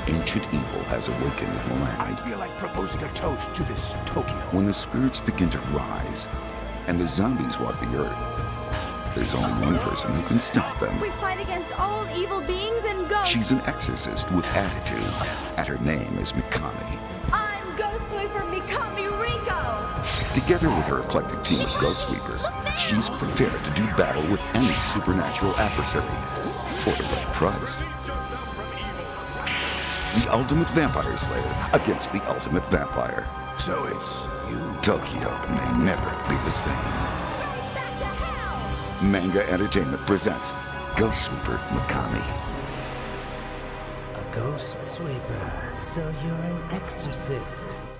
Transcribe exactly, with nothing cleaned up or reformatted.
ancient evil has awakened in the land. I feel like proposing a toast to this Tokyo. When the spirits begin to rise, and the zombies walk the earth, there's only one person who can stop them. We fight against all evil beings and ghosts. She's an exorcist with attitude, and her name is Mikami. I'm Ghost Sweeper Mikami Rinko. Together with her eclectic team of Ghost Sweepers, she's prepared to do battle with any supernatural adversary for the right price. The ultimate vampire slayer against the ultimate vampire. So it's you. Tokyo may never be the same. Straight back to hell. Manga Entertainment presents Ghost Sweeper Mikami. A ghost sweeper, so you're an exorcist.